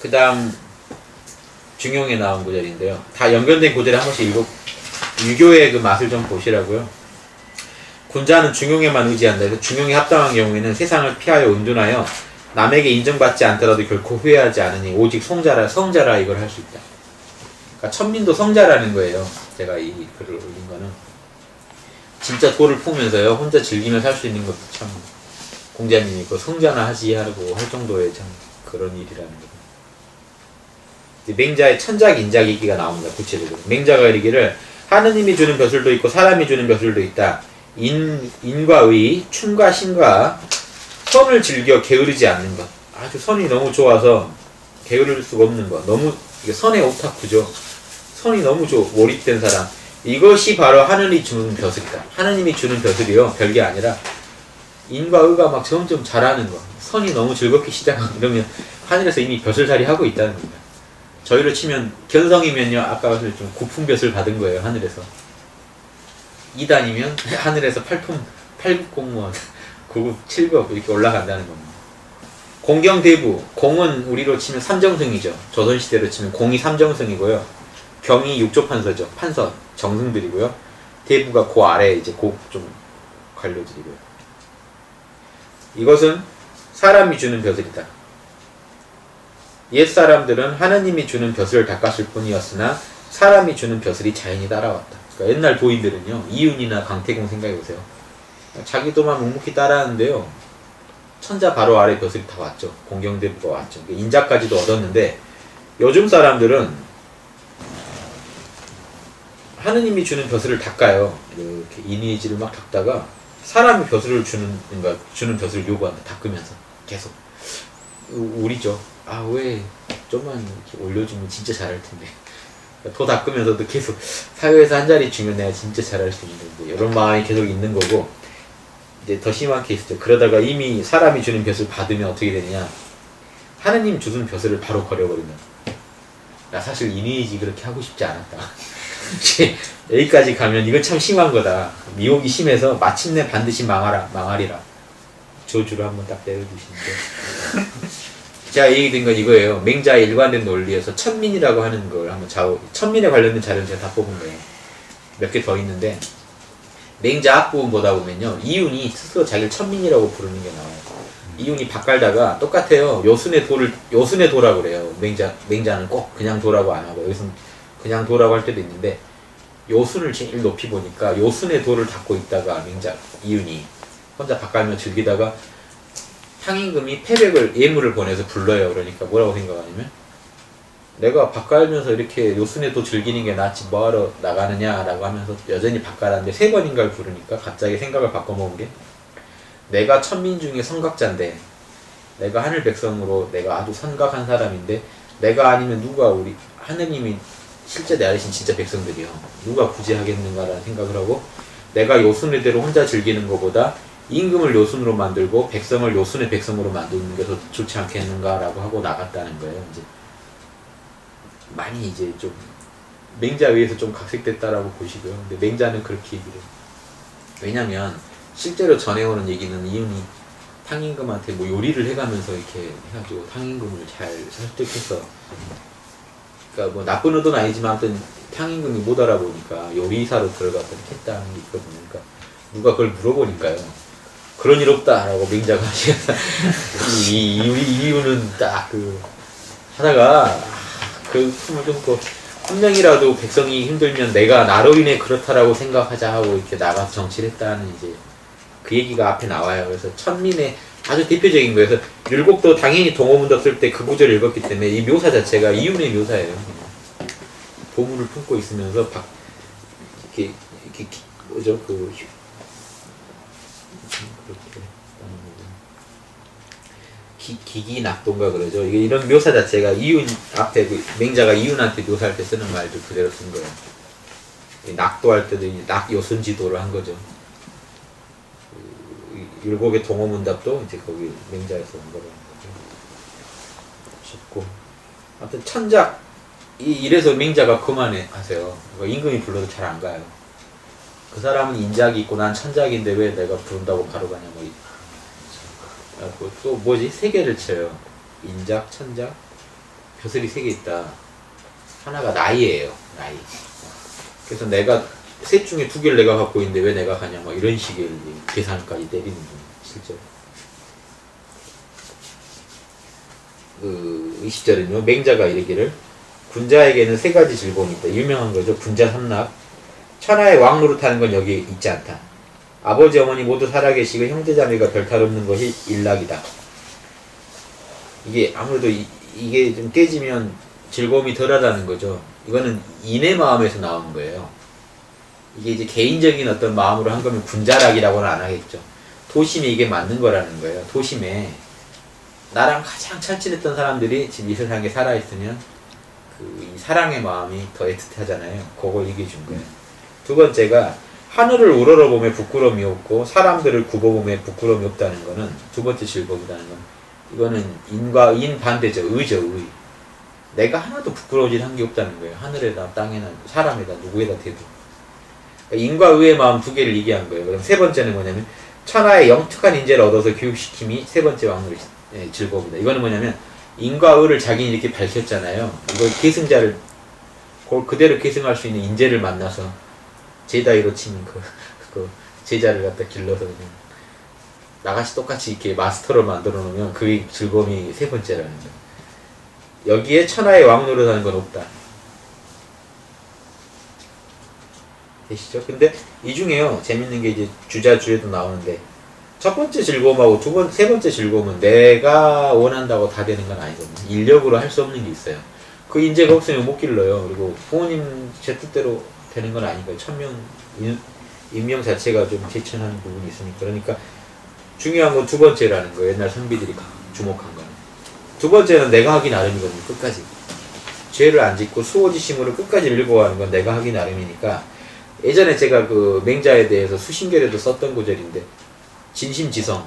그 다음 중용에 나온 구절인데요. 다 연결된 구절에 한 번씩 유교의 그 맛을 좀 보시라고요. 군자는 중용에만 의지한다 해서 중용에 합당한 경우에는 세상을 피하여 은둔하여 남에게 인정받지 않더라도 결코 후회하지 않으니 오직 성자라 이걸 할 수 있다. 그러니까 천민도 성자라는 거예요. 제가 이 글을 올린 거는 진짜 도를 품으면서요 혼자 즐기며 살 수 있는 것도 참 공자님이 그 성자나 하지 하고 할 정도의 참 그런 일이라는 거예요. 맹자의 천작 인작 얘기가 나옵니다. 구체적으로 맹자가 이르기를 하느님이 주는 벼슬도 있고 사람이 주는 벼슬도 있다. 인과 의, 춤과 신과 선을 즐겨 게으르지 않는 것. 아주 선이 너무 좋아서 게으를 수가 없는 것. 너무 선의 오타쿠죠. 선이 너무 몰입된 사람. 이것이 바로 하늘이 주는 벼슬이다. 하느님이 주는 벼슬이요. 별게 아니라 인과 의가 막 점점 잘하는 거. 선이 너무 즐겁게 시작하고 이러면 하늘에서 이미 벼슬살이 하고 있다는 겁니다. 저희로 치면 견성이면요. 아까 좀 고품 벼슬 받은 거예요. 하늘에서. 2단이면 하늘에서 8급 공무원, 9급, 7급 이렇게 올라간다는 겁니다. 공경대부, 공은 우리로 치면 삼정승이죠. 조선시대로 치면 공이 삼정승이고요. 경이 육조판서죠. 판서, 정승들이고요. 대부가 그 아래 이제 좀 관료들이고요. 이것은 사람이 주는 벼슬이다. 옛사람들은 하느님이 주는 벼슬을 닦았을 뿐이었으나 사람이 주는 벼슬이 자연히 따라왔다. 그러니까 옛날 도인들은요. 이윤이나 강태공 생각해보세요. 자기도만 묵묵히 따라하는데요. 천자 바로 아래 벼슬이 다 왔죠. 공경대부가 왔죠. 인자까지도 얻었는데 요즘 사람들은 하느님이 주는 벼슬을 닦아요. 이렇게 이니지를 막 닦다가 사람이 벼슬을 주는 벼슬을 요구한다. 닦으면서 계속 우리죠. 아 왜 좀만 이렇게 올려주면 진짜 잘할 텐데. 더 닦으면서도 계속 사회에서 한 자리 주면 내가 진짜 잘할 수 있는데 이런 마음이 계속 있는 거고 이제 더 심한 케이스죠. 그러다가 이미 사람이 주는 벼슬을 받으면 어떻게 되느냐. 하느님 주는 벼슬을 바로 버려버린다. 나 사실 이니지 그렇게 하고 싶지 않았다. 여기까지 가면 이건 참 심한 거다. 미혹이 심해서 마침내 반드시 망하리라. 저주를 한번 딱 내려주시는데 제가 얘기된 건 이거예요. 맹자의 일관된 논리에서 천민이라고 하는 걸 한번 천민에 관련된 자료는 제가 다 뽑은 거예요. 몇 개 더 있는데 맹자 앞부분 보다 보면요. 이윤이 스스로 자기를 천민이라고 부르는 게 나와요. 이윤이 밭갈다가 똑같아요. 요순의 도라고 그래요. 맹자는 꼭 그냥 도라고 안 하고 여기서는 그냥 도라고 할 때도 있는데 요순을 제일 높이 보니까 요순의 도를 닦고 있다가 이윤이 혼자 밭갈며 즐기다가 탕임금이 예물을 보내서 불러요. 그러니까 뭐라고 생각하냐면 내가 밭갈면서 이렇게 요순의 도 즐기는 게 낫지 뭐하러 나가느냐라고 하면서 여전히 밭갈았는데 3번인가를 부르니까 갑자기 생각을 바꿔먹은 게 내가 천민 중에 선각자인데 내가 하늘 백성으로 내가 아주 선각한 사람인데 내가 아니면 누가 우리 하느님이 실제 내 아래신 진짜 백성들이요. 누가 굳이 하겠는가라는 생각을 하고 내가 요순의 대로 혼자 즐기는 것보다 임금을 요순으로 만들고 백성을 요순의 백성으로 만드는 게 더 좋지 않겠는가라고 하고 나갔다는 거예요. 이제 많이 이제 좀 맹자에 의해서 좀 각색됐다라고 보시고요. 근데 맹자는 그렇게 얘기를 해요. 왜냐면 실제로 전해오는 얘기는 이윤이 탕임금한테 뭐 요리를 해가면서 이렇게 해가지고 탕임금을 잘 설득해서 그러니까 뭐 나쁜 의도는 아니지만 아무튼 탕임금이 못 알아보니까 요리사로 들어가서 했다는 게 있거든요. 그러니까 누가 그걸 물어보니까요. 그런 일 없다라고 맹자가 하시면서 이 이유는 딱 하다가 그 숨을 참고 한 명이라도 백성이 힘들면 내가 나로 인해 그렇다라고 생각하자 하고 이렇게 나가서 정치를 했다는 이제 그 얘기가 앞에 나와요. 그래서 천민의 아주 대표적인 거예요. 그래서 율곡도 당연히 동어문답 쓸 때 그 구절을 읽었기 때문에 이 묘사 자체가 이윤의 묘사예요. 보물을 품고 있으면서 이렇게 뭐죠 기기낙도인가 그러죠. 이런 묘사 자체가 이윤 앞에 맹자가 이윤한테 묘사할 때 쓰는 말들 그대로 쓴 거예요. 낙도할 때도 낙요순지도를 한 거죠. 율곡의 동어문답도 이제 거기 맹자에서 온 거로 싶고 아무튼 천작 이래서 맹자가 그만하세요. 임금이 불러도 잘 안 가요. 그 사람은 인작이 있고 난 천작인데 왜 내가 부른다고 바로 가냐 뭐 또 뭐지? 3개를 쳐요. 인작, 천작, 벼슬이 3개 있다. 하나가 나이예요. 나이. 그래서 내가 셋 중에 2개를 내가 갖고 있는데 왜 내가 가냐 막 이런 식의 계산까지 때리는 거예요. 실제로. 20절은요. 맹자가 이르기를 군자에게는 3가지 즐거움이 있다. 유명한 거죠. 군자 삼락. 천하의 왕 노릇하는 건 여기에 있지 않다. 아버지 어머니 모두 살아계시고 형제자매가 별탈 없는 것이 일락이다. 이게 아무래도 이게 좀 깨지면 즐거움이 덜하다는 거죠. 이거는 인의 마음에서 나온 거예요. 이게 이제 개인적인 어떤 마음으로 한 거면 군자락이라고는 안 하겠죠. 도심에 이게 맞는 거라는 거예요. 도심에 나랑 가장 철진했던 사람들이 지금 이 세상에 살아있으면 이 사랑의 마음이 더 애틋하잖아요. 그걸 얘기해 준 거예요. 두 번째가 하늘을 우러러보며 부끄러움이 없고 사람들을 굽어보며 부끄러움이 없다는 거는 두 번째 즐거움이라는 건 이거는 인과 인 반대죠. 의죠. 의. 내가 하나도 부끄러워질 한 게 없다는 거예요. 하늘에다 땅에나 사람에다 누구에다 대도. 그러니까 인과 의의 마음 2개를 얘기한 거예요. 그럼 세 번째는 뭐냐면 천하의 영특한 인재를 얻어서 교육시킴이 세 번째 왕노릇 즐거움이다. 이거는 뭐냐면 인과 의를 자기는 이렇게 밝혔잖아요. 이걸 계승자를 그걸 그대로 계승할 수 있는 인재를 만나서 제다이로 치면 그 제자를 갖다 길러서 그냥 나같이 똑같이 이렇게 마스터로 만들어 놓으면 그게 즐거움이 세 번째라는 거예요. 여기에 천하의 왕노릇하는 건 없다. 되시죠? 근데 이 중에요 재밌는 게 이제 주자주에도 나오는데 첫 번째 즐거움하고 세 번째 즐거움은 내가 원한다고 다 되는 건 아니거든요. 인력으로 할 수 없는 게 있어요. 그 인재가 없으면 못 길러요. 그리고 부모님 제 뜻대로 되는 건 아니고요. 천명 인명 자체가 좀 제천한 부분이 있으니까. 그러니까 중요한 건 두 번째라는 거예요. 옛날 선비들이 주목한 거는. 두 번째는 내가 하기 나름이거든요. 끝까지. 죄를 안 짓고 수호지심으로 끝까지 읽어가는 건 내가 하기 나름이니까 예전에 제가 그 맹자에 대해서 수신결에도 썼던 구절인데 진심지성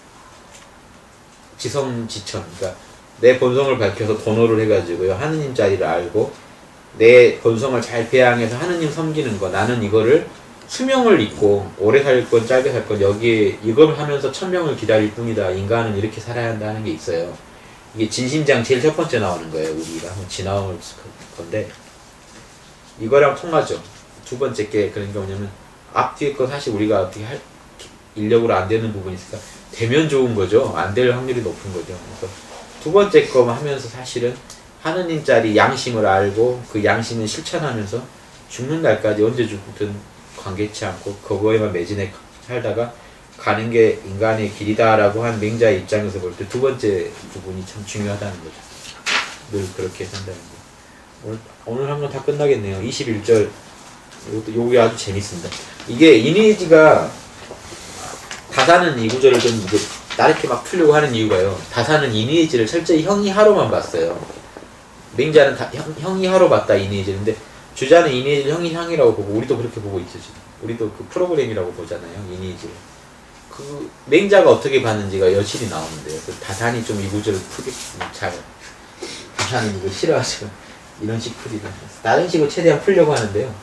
지성지천 그러니까 내 본성을 밝혀서 번호를 해가지고요. 하느님 자리를 알고 내 본성을 잘 배양해서 하느님 섬기는 거 나는 이거를 수명을 잊고 오래 살 건 짧게 살 건 여기에 이걸 하면서 천명을 기다릴 뿐이다. 인간은 이렇게 살아야 한다는 게 있어요. 이게 진심장 제일 첫 번째 나오는 거예요. 우리가 한번 지나올 건데 이거랑 통하죠. 두 번째 게 그런 게 뭐냐면 앞뒤에 거 사실 우리가 어떻게 할 인력으로 안 되는 부분이 있으니까 되면 좋은 거죠. 안 될 확률이 높은 거죠. 그래서 두 번째 거만 하면서 사실은 하느님 자리 양심을 알고 그 양심을 실천하면서 죽는 날까지 언제 죽든 관계치 않고 그거에만 매진해 살다가 가는 게 인간의 길이다라고 한 맹자의 입장에서 볼 때 두 번째 부분이 참 중요하다는 거죠. 늘 그렇게 산다는 거. 오늘 한 번 다 끝나겠네요. 21절 요게 아주 재밌습니다. 이게 이니지가 다사는 이 구절을 좀 나렇게 막 풀려고 하는 이유가요. 다사는 이니지를 철저히 형이하로만 봤어요. 맹자는 형이하로 봤다 이니지를. 근데 주자는 이니지를 형이상이라고 보고 우리도 그렇게 보고 있죠. 지금. 우리도 그 프로그램이라고 보잖아요. 이니지를. 그 맹자가 어떻게 봤는지가 여실히 나오는데요. 그 다산이 좀 이 구절을 크게 잘 다산은 이거 싫어하시고 이런 식 풀이다. 다른 식으로 최대한 풀려고 하는데요.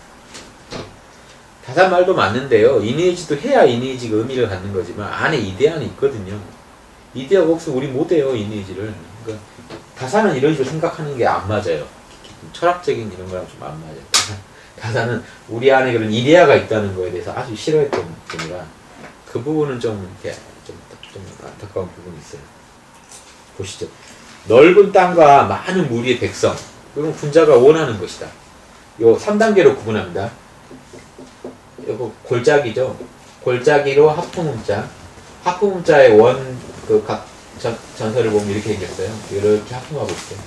다산 말도 맞는데요. 이니지도 해야 이니지가 의미를 갖는 거지만 안에 이데아는 있거든요. 이데아가 없으면 우리 못해요. 이니지를. 그러니까 다산은 이런 식으로 생각하는 게 안 맞아요. 철학적인 이런 거랑 좀 안 맞아요. 다산은 우리 안에 그런 이데아가 있다는 거에 대해서 아주 싫어했던 분이라 그 부분은 좀 이렇게 좀 안타까운 부분이 있어요. 보시죠. 넓은 땅과 많은 무리의 백성. 이건 군자가 원하는 것이다. 요 3단계로 구분합니다. 요거 골짜기죠. 골짜기로 하프문자. 하프문자의 각 전설을 보면 이렇게 생겼어요. 이렇게 하품하고 있어요.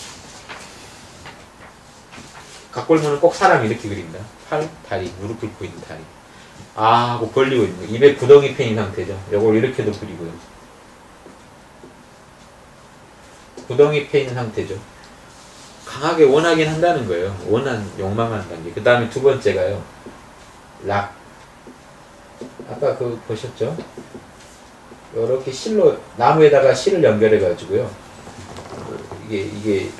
각골문은 꼭 사람 이렇게 그립니다. 팔, 다리, 무릎 꿇고 있는 다리. 아 하고 벌리고 있는 거. 입에 구덩이 패인 상태죠. 요걸 이렇게도 그리고요. 구덩이 패인 상태죠. 강하게 원하긴 한다는 거예요. 욕망하는 단계. 그 다음에 두 번째가요. 락. 아까 그 보셨죠? 이렇게 실로 나무에다가 실을 연결해 가지고요. 이게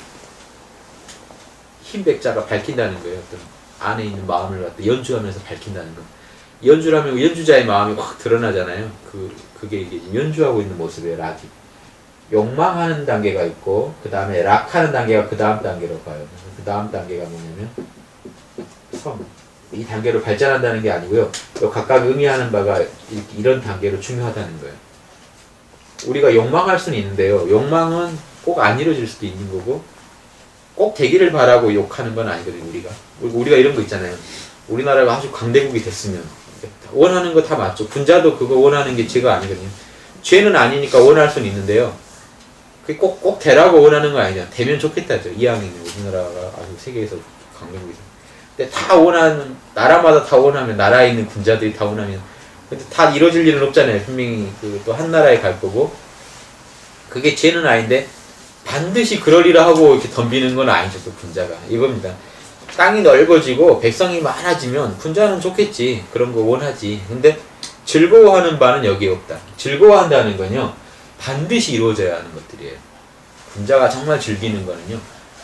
흰 백자가 밝힌다는 거예요. 어떤 안에 있는 마음을 갖다 연주하면서 밝힌다는 거. 연주라면 연주자의 마음이 확 드러나잖아요. 그게 이게 연주하고 있는 모습이에요. 락이. 욕망하는 단계가 있고 그 다음에 락하는 단계가 그 다음 단계로 가요. 그 다음 단계가 뭐냐면 성. 이 단계로 발전한다는 게 아니고요. 각각 의미하는 바가 이런 단계로 중요하다는 거예요. 우리가 욕망할 수는 있는데요. 욕망은 꼭 안 이루어질 수도 있는 거고 꼭 되기를 바라고 욕하는 건 아니거든요. 우리가 이런 거 있잖아요. 우리나라가 아주 강대국이 됐으면 원하는 거 다 맞죠. 군자도 그거 원하는 게 죄가 아니거든요. 죄는 아니니까 원할 수는 있는데요. 그게 꼭 되라고 원하는 거 아니냐. 되면 좋겠다죠. 이왕이면 우리나라가 아주 세계에서 강대국이죠. 근데 다 원하는, 나라마다 다 원하면, 나라에 있는 군자들이 다 원하면, 근데 다 이루어질 일은 없잖아요. 분명히 또 한 나라에 갈 거고. 그게 죄는 아닌데, 반드시 그러리라 하고 이렇게 덤비는 건 아니죠. 또 군자가. 이겁니다. 땅이 넓어지고 백성이 많아지면 군자는 좋겠지. 그런 거 원하지. 근데 즐거워하는 바는 여기에 없다. 즐거워한다는 건요. 반드시 이루어져야 하는 것들이에요. 군자가 정말 즐기는 거는요.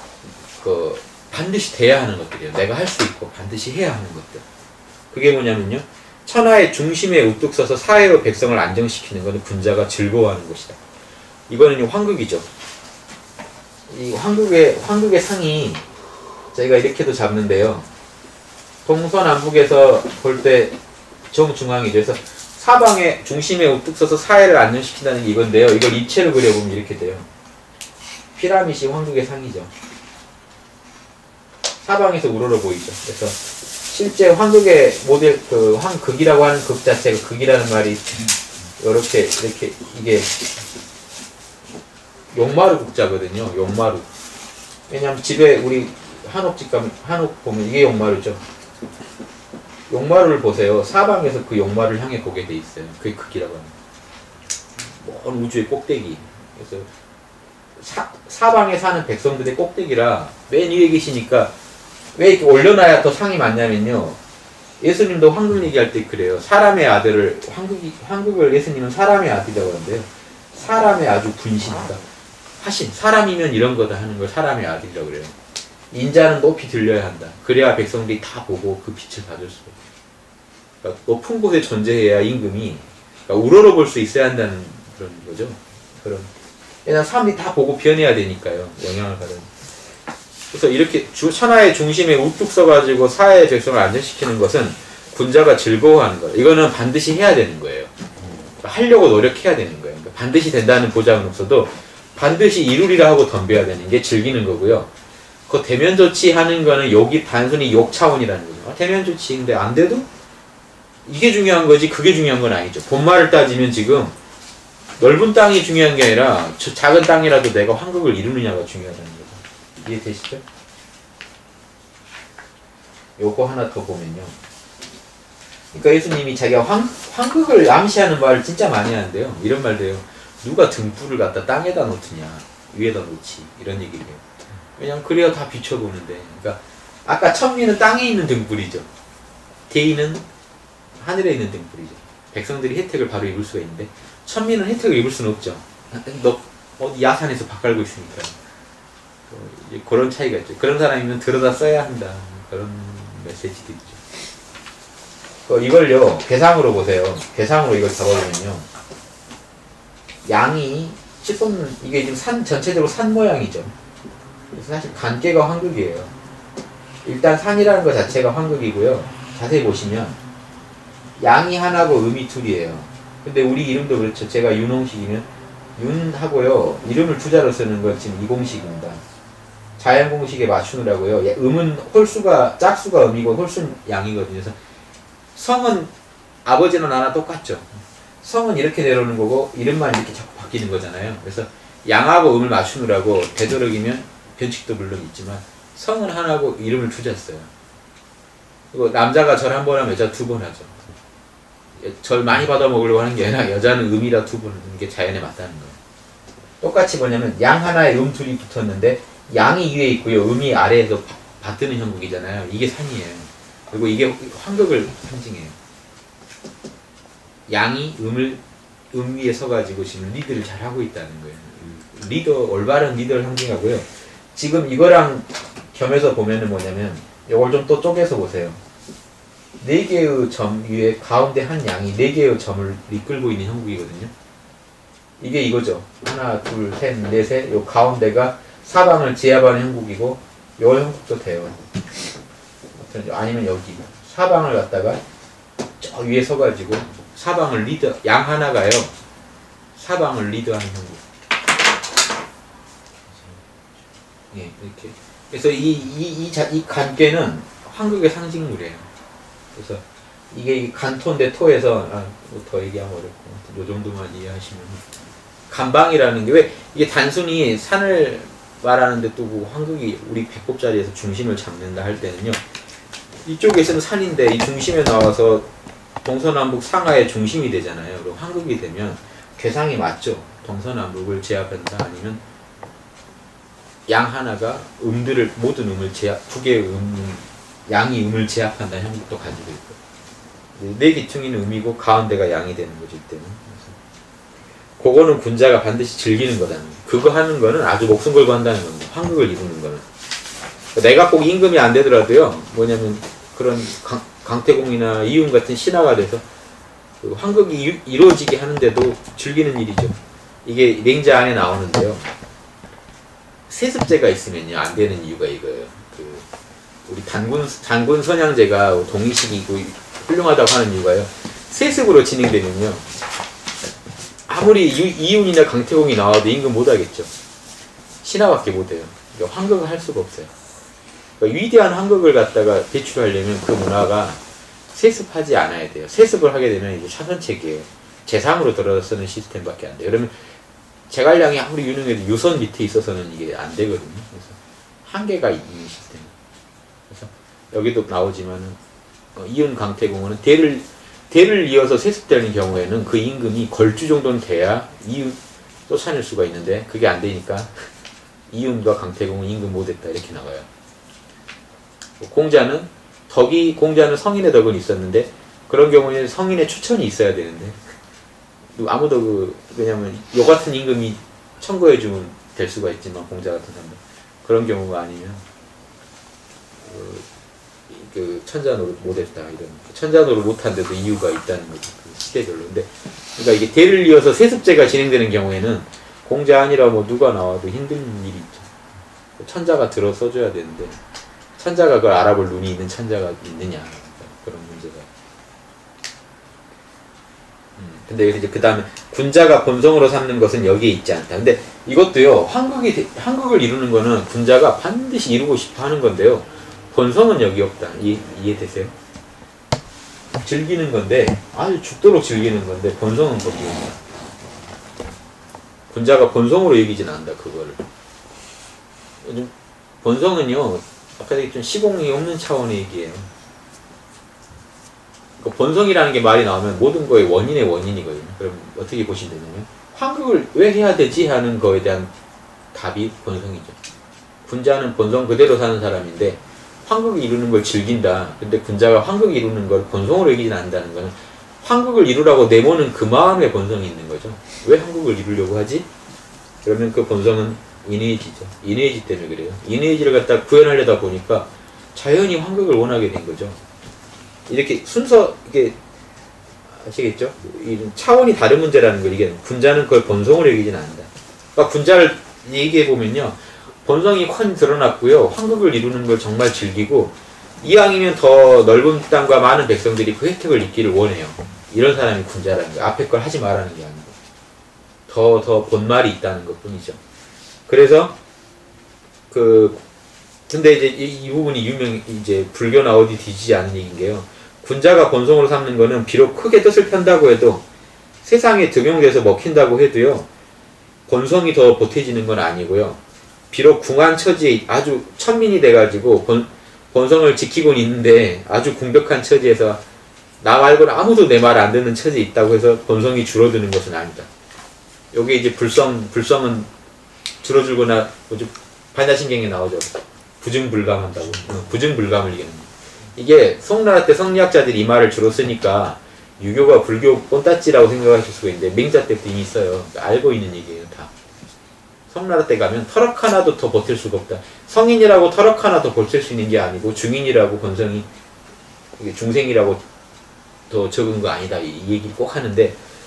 반드시 돼야 하는 것들이에요. 내가 할 수 있고 반드시 해야 하는 것들. 그게 뭐냐면요. 천하의 중심에 우뚝 서서 사회로 백성을 안정시키는 것은 군자가 즐거워하는 것이다. 이거는 황극이죠. 이 황극의 상이 저희가 이렇게도 잡는데요. 동서남북에서 볼 때 정중앙이죠. 그래서 사방의 중심에 우뚝 서서 사회를 안정시킨다는 게 이건데요. 이걸 입체로 그려보면 이렇게 돼요. 피라밋이 황극의 상이죠. 사방에서 우러러 보이죠. 그래서 실제 황극의 모델, 황극이라고 하는 극 자체가 극이라는 말이 이렇게 이게 용마루 국자거든요. 용마루. 왜냐면 집에 우리 한옥집 가면 한옥 보면 이게 용마루죠. 용마루를 보세요. 사방에서 그 용마루를 향해 보게 돼 있어요. 그게 극이라고 합니다. 먼 우주의 꼭대기. 그래서 사방에 사는 백성들의 꼭대기라 맨 위에 계시니까 왜 이렇게 올려놔야 더 상이 많냐면요. 예수님도 황극 얘기할 때 그래요. 사람의 아들을 황극을 예수님은 사람의 아들이라고 하는데요. 사람의 아주 분신이다. 하신 사람이면 이런 거다 하는 걸 사람의 아들이라고 그래요. 인자는 높이 들려야 한다. 그래야 백성들이 다 보고 그 빛을 받을 수가 있어요. 그러니까 높은 곳에 존재해야 임금이 그러니까 우러러 볼 수 있어야 한다는 그런 거죠. 왜냐면 사람들이 다 보고 변해야 되니까요. 영향을 받은. 그래서 이렇게 천하의 중심에 우뚝 서가지고 사회의 백성을 안정시키는 것은 군자가 즐거워하는 거예요. 이거는 반드시 해야 되는 거예요. 그러니까 하려고 노력해야 되는 거예요. 그러니까 반드시 된다는 보장은 없어도 반드시 이루리라 하고 덤벼야 되는 게 즐기는 거고요. 그 되면 좋지 하는 거는 욕이 단순히 욕 차원이라는 거죠. 되면 좋지. 근데 안 돼도 이게 중요한 거지 그게 중요한 건 아니죠. 본말을 따지면 지금 넓은 땅이 중요한 게 아니라 작은 땅이라도 내가 황극을 이루느냐가 중요하다는 거죠. 이해되시죠? 요거 하나 더 보면요. 그러니까 예수님이 자기가 황극을 암시하는 말을 진짜 많이 하는데요. 이런 말도 해요. 누가 등불을 갖다 땅에다 놓느냐 위에다 놓지 이런 얘기를 해요. 왜냐면 그래야 다 비춰보는데. 그러니까 아까 천미는 땅에 있는 등불이죠. 대의는 하늘에 있는 등불이죠. 백성들이 혜택을 바로 입을 수가 있는데 천미는 혜택을 입을 수는 없죠. 너 어디 야산에서 밥 갈고 있으니까. 그런 차이가 있죠. 그런 사람이면 들여다 써야 한다. 그런 메시지도 있죠. 이걸요 개상으로 보세요. 개상으로 이걸 잡아보면요. 양이 씻없는 이게 지금 전체적으로 산 모양이죠. 그래서 사실 간계가 황극이에요. 일단 산이라는 것 자체가 황극이고요. 자세히 보시면 양이 하나고 음이 둘이에요. 근데 우리 이름도 그렇죠. 제가 윤홍식이면 윤하고요. 이름을 투자로 쓰는 건 지금 이공식입니다. 자연공식에 맞추느라고요. 음은 짝수가 음이고 홀수는 양이거든요. 그래서 성은 아버지나 나나 똑같죠. 성은 이렇게 내려오는 거고 이름만 이렇게 자꾸 바뀌는 거잖아요. 그래서 양하고 음을 맞추느라고 되도록이면 변칙도 물론 있지만 성은 하나고 이름을 투자했어요. 그리고 남자가 절 한 번 하면 여자 두 번 하죠. 절 많이 받아 먹으려고 하는 게 아니라 여자는 음이라 두 번 하는 게 자연에 맞다는 거예요. 똑같이 뭐냐면 양 하나에 음 둘이 붙었는데 양이 위에 있고요. 음이 아래에서 받드는 형국이잖아요. 이게 산이에요. 그리고 이게 황극을 상징해요. 양이 음 위에 서가지고 지금 리드를 잘 하고 있다는 거예요. 올바른 리더를 상징하고요. 지금 이거랑 겸해서 보면은 뭐냐면, 이걸 좀 또 쪼개서 보세요. 4개의 점 위에 가운데 한 양이 4개의 점을 이끌고 있는 형국이거든요. 이게 이거죠. 하나, 둘, 셋, 넷에 요 가운데가 사방을 제압하는 형국이고 요 형국도 돼요. 아니면 여기 사방을 갖다가 저 위에 서가지고 사방을 리드, 양 하나가요. 사방을 리드하는 형국. 예, 이렇게. 그래서 이 간괴는 한국의 상징물이에요. 그래서 이게 간토인데 토에서 더 얘기하면 어렵고 요 정도만 이해하시면 간방이라는 게 왜 이게 단순히 산을 말하는데 또 뭐 한국이 우리 배꼽자리에서 중심을 잡는다 할 때는요 이쪽에서는 산인데 이 중심에 나와서 동서남북 상하의 중심이 되잖아요. 그리고 한국이 되면 괴상이 맞죠. 동서남북을 제압한다 아니면 양 하나가 음들을 모든 음을 제압 두 개의 양이 음을 제압한다는 형국도 가지고 있고 네 기퉁이는 음이고 가운데가 양이 되는 거죠 이때는. 그거는 군자가 반드시 즐기는 거다는 거예요. 그거 하는 거는 아주 목숨 걸고 한다는 겁니다. 환극을 이루는 거는. 내가 꼭 임금이 안 되더라도요. 뭐냐면 그런 강태공이나 이윤 같은 신하가 돼서 그 환극이 이루어지게 하는데도 즐기는 일이죠. 이게 맹자 안에 나오는데요. 세습제가 있으면요 안 되는 이유가 이거예요. 그 우리 단군 선양제가 동의식이고 훌륭하다고 하는 이유가요. 세습으로 진행되면요. 아무리 이윤이나 강태공이 나와도 임금 못하겠죠. 신하밖에 못해요. 그러니까 환극을 할 수가 없어요. 그러니까 위대한 환극을 갖다가 배출하려면 그 문화가 세습하지 않아야 돼요. 세습을 하게 되면 이제 차선책이에요. 재상으로 들어서 쓰는 시스템밖에 안 돼요. 그러면 제갈량이 아무리 유능해도 유선 밑에 있어서는 이게 안 되거든요. 그래서 한계가 있는 시스템. 그래서 여기도 나오지만은 이윤 강태공은 대를 이어서 세습되는 경우에는 그 임금이 걸주 정도는 돼야 이윤 쫓아낼 수가 있는데 그게 안 되니까 이윤과 강태공은 임금 못했다 이렇게 나와요. 공자는 성인의 덕은 있었는데 그런 경우에는 성인의 추천이 있어야 되는데 아무도 왜냐면 요 같은 임금이 청구해주면 될 수가 있지만 공자 같은 사람은 그런 경우가 아니면 그 천자노를 못했다 이런 천자노를 못한데도 이유가 있다는 거죠. 그 시대별로. 근데 그러니까 이게 대를 이어서 세습제가 진행되는 경우에는 공자 아니라 뭐 누가 나와도 힘든 일이 있죠. 천자가 들어 써줘야 되는데 천자가 그걸 알아볼 눈이 있는 천자가 있느냐 그런 문제가. 근데 이제 그 다음에 군자가 본성으로 삼는 것은 여기에 있지 않다. 근데 이것도요 한국을 이루는 거는 군자가 반드시 이루고 싶어 하는 건데요. 본성은 여기 없다. 이해되세요? 즐기는 건데 아주 죽도록 즐기는 건데 본성은 거기 없다. 군자가 본성으로 여기진 않는다. 그거를. 요즘 본성은요 아까 얘기했던 시공이 없는 차원의 얘기예요. 그러니까 본성이라는 게 말이 나오면 모든 거의 원인의 원인이거든요. 그럼 어떻게 보시면 되냐면 환극을 왜 해야 되지 하는 거에 대한 답이 본성이죠. 군자는 본성 그대로 사는 사람인데 환극을 이루는 걸 즐긴다. 근데 군자가 환극을 이루는 걸 본성으로 여기진 않는다는 거는 환극을 이루라고 내모는 그 마음의 본성이 있는 거죠. 왜 환극을 이루려고 하지? 그러면 그 본성은 인의지죠. 인의지 때문에 그래요. 인의지를 갖다 구현하려다 보니까 자연히 환극을 원하게 된 거죠. 이렇게 순서 이게 아시겠죠? 차원이 다른 문제라는 걸 이게 군자는 그걸 본성으로 여기진 않는다. 그러니까 군자를 얘기해 보면요. 본성이 훤 드러났고요. 환극을 이루는 걸 정말 즐기고 이왕이면 더 넓은 땅과 많은 백성들이 그 혜택을 입기를 원해요. 이런 사람이 군자라는 거예요. 앞에 걸 하지 말라는 게 아니고 더 본말이 있다는 것 뿐이죠. 그래서 근데 이제 이 부분이 이제 불교나 어디 뒤지지 않은 얘기인 게요. 군자가 본성으로 삼는 거는 비록 크게 뜻을 편다고 해도 세상에 등용돼서 먹힌다고 해도요. 본성이 더 보태지는 건 아니고요. 비록 궁한 처지에 아주 천민이 돼가지고 본성을 지키고는 있는데 아주 궁벽한 처지에서 나 말고는 아무도 내 말 안 듣는 처지에 있다고 해서 본성이 줄어드는 것은 아니다. 여기 이제 불성은 줄어들거나 반야신경에 나오죠. 부증불감한다고. 부증불감을 얘기하는 거예요. 이게 송나라 때 성리학자들이 이 말을 주로 쓰니까 유교가 불교 꼰따찌라고 생각하실 수가 있는데 맹자 때부터 이미 있어요. 알고 있는 얘기예요. 다. 성나라 때 가면 터럭 하나도 더 버틸 수가 없다. 성인이라고 터럭 하나 더 버틸 수 있는 게 아니고 중인이라고 본성이 중생이라고 더 적은 거 아니다. 이 얘기를 꼭 하는데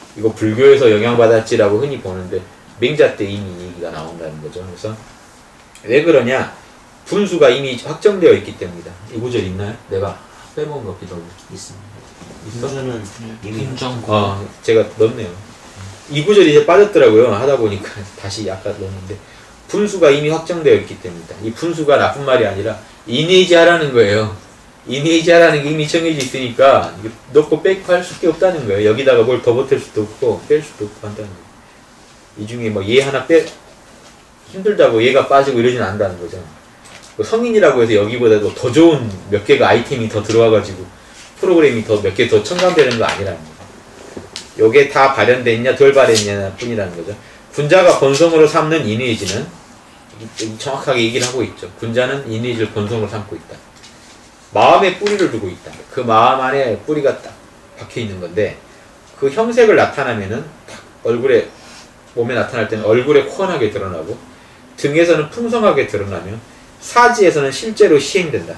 이거 불교에서 영향받았지라고 흔히 보는데 맹자 때 이미 이 얘기가 나온다는 거죠. 그래서 왜 그러냐? 분수가 이미 확정되어 있기 때문이다. 이 구절 있나요? 내가 빼먹은 것 같기도 하고. 있습니다. 있어? 분수는 이미 인정고. 제가 넣었네요. 이 구절이 이제 빠졌더라고요. 하다 보니까 다시 아까 넣었는데 분수가 이미 확정되어 있기 때문이다. 이 분수가 나쁜 말이 아니라 이니지 하라는 거예요. 이니지 하라는 게 이미 정해져 있으니까 넣고 빼고 할 수밖에 없다는 거예요. 여기다가 뭘 더 보탤 수도 없고 뺄 수도 없고 한다는 거예요. 이 중에 뭐 얘 하나 힘들다고 얘가 빠지고 이러진 않는다는 거죠. 성인이라고 해서 여기보다도 더 좋은 몇 개가 아이템이 더 들어와가지고 프로그램이 더 몇 개 더 첨가되는 거 아니라는 거예요. 요게 다 발현됐냐 덜 발현됐냐 뿐이라는 거죠. 군자가 본성으로 삼는 이니지는 정확하게 얘기를 하고 있죠. 군자는 이니지를 본성으로 삼고 있다. 마음에 뿌리를 두고 있다. 그 마음 안에 뿌리가 딱 박혀 있는 건데 그 형색을 나타나면은 딱 얼굴에 몸에 나타날 때는 얼굴에 훤하게 드러나고 등에서는 풍성하게 드러나면 사지에서는 실제로 시행된다.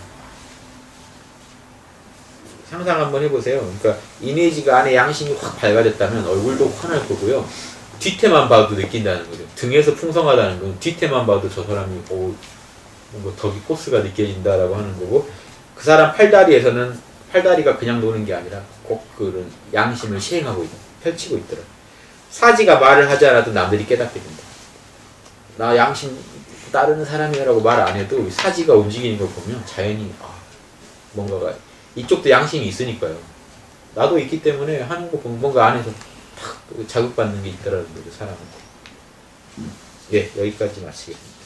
상상 한번 해보세요. 그러니까 이미지가 안에 양심이 확 밝아졌다면 얼굴도 환할 거고요. 뒤태만 봐도 느낀다는 거죠. 등에서 풍성하다는 건 뒤태만 봐도 저 사람이 뭔가 덕이 코스가 느껴진다라고 하는 거고 그 사람 팔다리에서는 팔다리가 그냥 노는 게 아니라 꼭 그런 양심을 시행하고 펼치고 있더라. 사지가 말을 하지 않아도 남들이 깨닫게 된다. 나 양심 따르는 사람이라고 말 안 해도 사지가 움직이는 걸 보면 자연히 뭔가가 이쪽도 양심이 있으니까요. 나도 있기 때문에 하는 거 보면 뭔가 안에서 탁 자극받는 게 있더라는 거죠, 사람은. 예, 여기까지 마치겠습니다.